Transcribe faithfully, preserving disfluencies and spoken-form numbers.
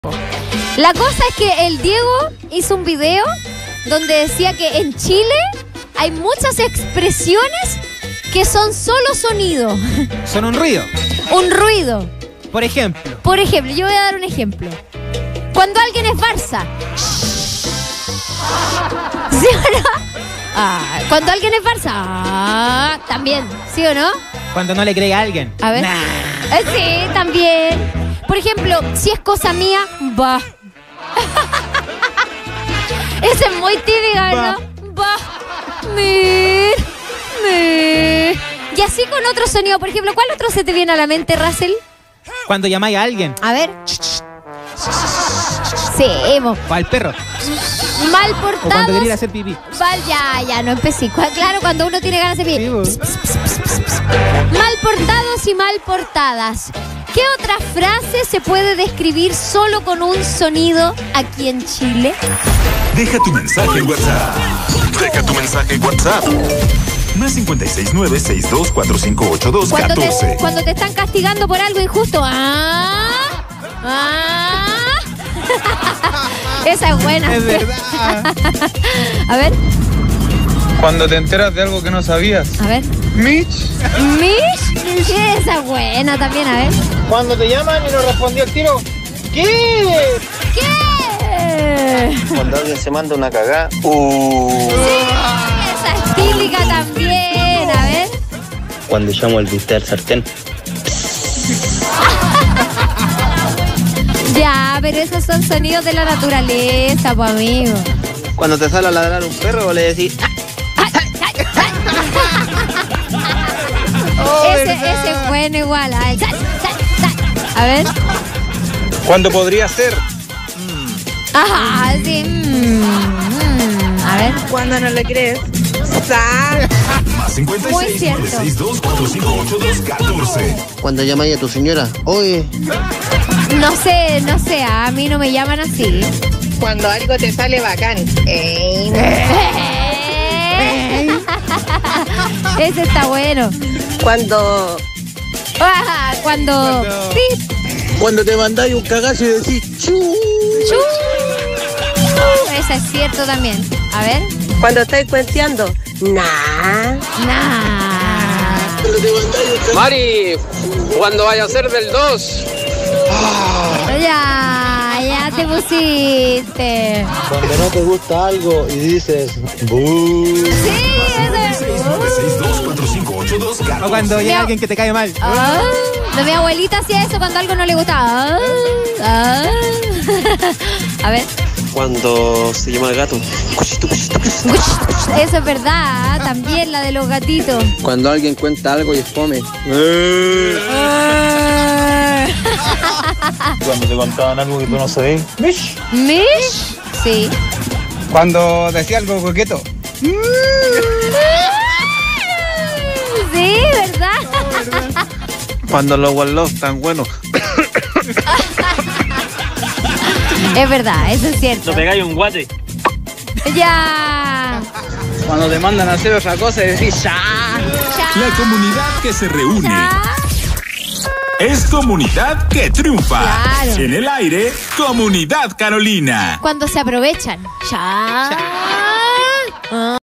La cosa es que el Diego hizo un video donde decía que en Chile hay muchas expresiones que son solo sonido. Son un ruido. Un ruido. Por ejemplo. Por ejemplo, yo voy a dar un ejemplo. Cuando alguien es Barça. ¿Sí o no? Ah, cuando alguien es Barça. Ah, también. ¿Sí o no? Cuando no le cree a alguien. A ver. Nah. Eh, sí, también. Por ejemplo, si es cosa mía, va. Esa es muy típica, ¿no? Va. Mir. Mir. Y así con otro sonido. Por ejemplo, ¿cuál otro se te viene a la mente, Russell? Cuando llamáis a alguien. A ver. Sí, mo. O al perro. Mal O cuando portados. quería ir a hacer pipí. Mal, ya, ya, no empecé. Cu- Claro, cuando uno tiene ganas de pipí. Sí, vos. Mal portados y mal portadas. ¿Qué otra frase se puede describir solo con un sonido aquí en Chile? Deja tu mensaje en WhatsApp. Deja tu mensaje en WhatsApp. Más cinco seis nueve, seis dos cuatro cinco ocho dos, Cuando te, catorce. cuando te están castigando por algo injusto. Ah, ah. Esa es buena. Es verdad. A ver, Cuando te enteras de algo que no sabías. a ver. Mitch. Mish. Sí, esa es buena también, a ver. Cuando te llaman y no respondió el tiro. ¿Qué? ¿Qué? Cuando alguien se manda una cagada. Uh. Esa es típica también. A ver. Cuando llamo el bistec al sartén. Ya, pero esos son sonidos de la naturaleza, pues amigo. Cuando te sale a ladrar un perro, le decís. ese, ese es bueno igual. Ay, sal, sal, sal. A ver. Cuando podría ser. Ajá, sí. mm, mm. A ver. Cuando no le crees. ¡Sal! Más cinco seis Muy nueve, cierto. seis dos cuatro cinco ocho dos, catorce. Cuando llamáis a tu señora. Oye. No sé, no sé, a mí no me llaman así. Cuando algo te sale bacán. Ey, Ese está bueno. Cuando Ah, cuando... Cuando- Pip, Cuando te mandáis un cagazo y decís. Chu. chu. Ese es cierto también. A ver. cuando estáis cuenteando. Nah. Nah. Cuando te mandáis un cagazo. Mari, cuando vaya a ser del dos. Ya, ya te pusiste. Cuando no te gusta algo y dices "Bú". Sí, ese. seis nueve, seis dos cuatro cinco ocho dos, catorce. O cuando llega Mira. alguien que te cae mal. Ah, no, mi abuelita hacía eso cuando algo no le gustaba. Ah, ah. A ver. Cuando se llama el gato. Eso es verdad, también la de los gatitos. Cuando alguien cuenta algo y es fome. Cuando te contaban algo que tú no sabías. Mitch. ¿Mish? Sí. Cuando decía algo coqueto. Sí, ¿verdad? Cuando los wallos están buenos. Es verdad, eso es cierto. pegáis un guate. Ya. Cuando te mandan a hacer otra cosa y decís ya. La comunidad que se reúne Ya. es comunidad que triunfa. Claro. En el aire, Comunidad Carolina. Cuando se aprovechan. Ya. Ah.